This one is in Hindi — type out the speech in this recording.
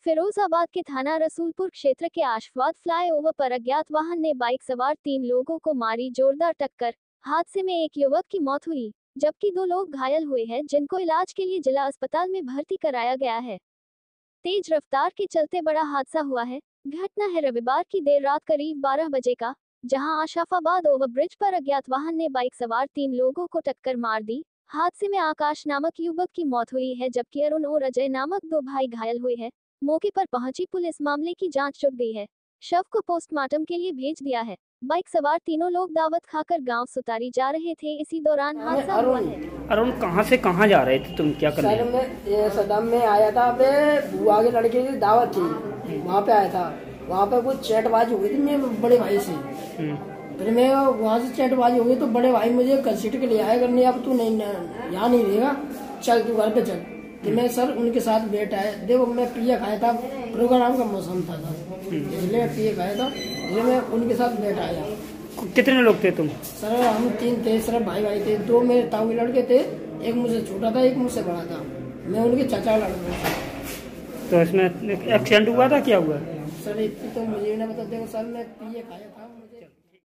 फिरोजाबाद के थाना रसूलपुर क्षेत्र के आशवाद फ्लाईओवर पर अज्ञात वाहन ने बाइक सवार 3 लोगों को मारी जोरदार टक्कर। हादसे में एक युवक की मौत हुई जबकि 2 लोग घायल हुए हैं जिनको इलाज के लिए जिला अस्पताल में भर्ती कराया गया है। तेज रफ्तार के चलते बड़ा हादसा हुआ है। घटना है रविवार की देर रात करीब 12 बजे का, जहां आशाफाबाद ओवरब्रिज पर अज्ञात वाहन ने बाइक सवार 3 लोगों को टक्कर मार दी। हादसे में आकाश नामक युवक की मौत हुई है जबकि अरुण और अजय नामक 2 भाई घायल हुए हैं। मौके पर पहुंची पुलिस मामले की जांच शुरू गई है। शव को पोस्टमार्टम के लिए भेज दिया है। बाइक सवार तीनों लोग दावत खाकर गांव सुतारी जा रहे थे, इसी दौरान हादसा हुआ है। अरुण कहां से कहां जा रहे थे, तुम क्या कर रहे थे? सदम में आया था, बुआ के लड़के की दावत थी, वहाँ पे आया था। वहाँ पे कुछ चैटबाजी हुई थी मेरे बड़े भाई से। फिर मैं वहाँ से चैटबाजी हो गई तो बड़े भाई मुझे घसीट के ले आया करने, अब तू नहीं यहाँ नहीं रहेगा, चल तू घर पे चल। तो मैं सर उनके साथ बैठा है। देखो मैं पिया खाया था, प्रोग्राम का मौसम था इसलिए मैं पिया खाया था, इसलिए मैं उनके साथ बैठा आया। कितने लोग थे तुम? सर हम 3 थे सर, भाई थे। 2 मेरे ताऊ के लड़के थे, एक मुझसे छोटा था, एक मुझसे बड़ा था। मैं उनके चाचा लड़का था। तो इसमें एक्सीडेंट हुआ था, क्या हुआ? सर इतनी तो मुझे नहीं पता। देखो सर मैं पिए खाया था।